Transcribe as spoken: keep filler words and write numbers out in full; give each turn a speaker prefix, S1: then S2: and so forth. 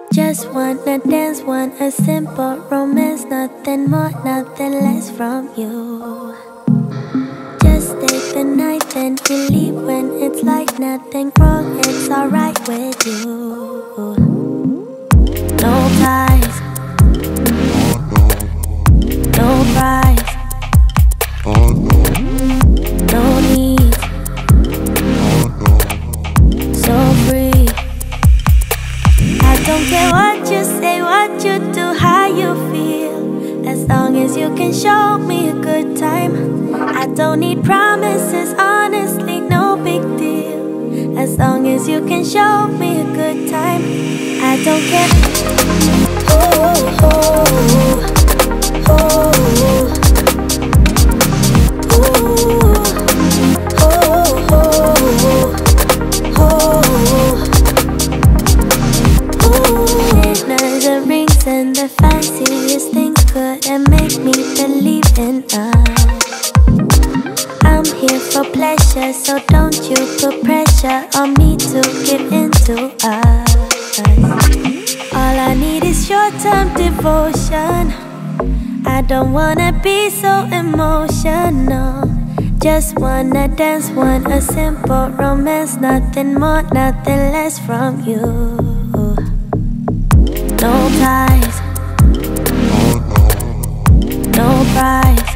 S1: Just wanna dance, want a simple romance, nothing more, nothing less from you. Just stay the night, then you leave when it's like nothing wrong, it's alright with you. No ties, no price, no need, so free. I don't care what you say, what you do, how you feel, as long as you can show me a good time. I don't need promises, honestly, no big deal, as long as you can show me a good time. I don't care. Oh, oh, oh, oh. And the fanciest things couldn't make me believe in us. I'm here for pleasure, so don't you put pressure on me to give into us. All I need is short-term devotion. I don't wanna be so emotional. Just wanna dance, want a simple romance, nothing more, nothing less from you. No ties, no price,